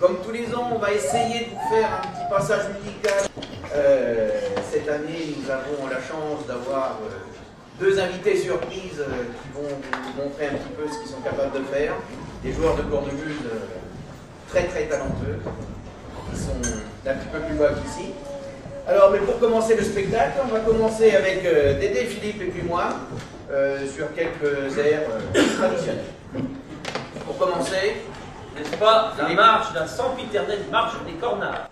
Comme tous les ans, on va essayer de vous faire un petit passage musical. Cette année, nous avons la chance d'avoir deux invités surprises qui vont vous montrer un petit peu ce qu'ils sont capables de faire. Des joueurs de cornemuse très très talentueux, qui sont d'un petit peu plus bas qu'ici. Alors, mais pour commencer le spectacle, on va commencer avec Dédé, Philippe et puis moi, sur quelques airs traditionnels. Pour commencer, n'est-ce pas, la marche, la sempiternelle marche des cornards.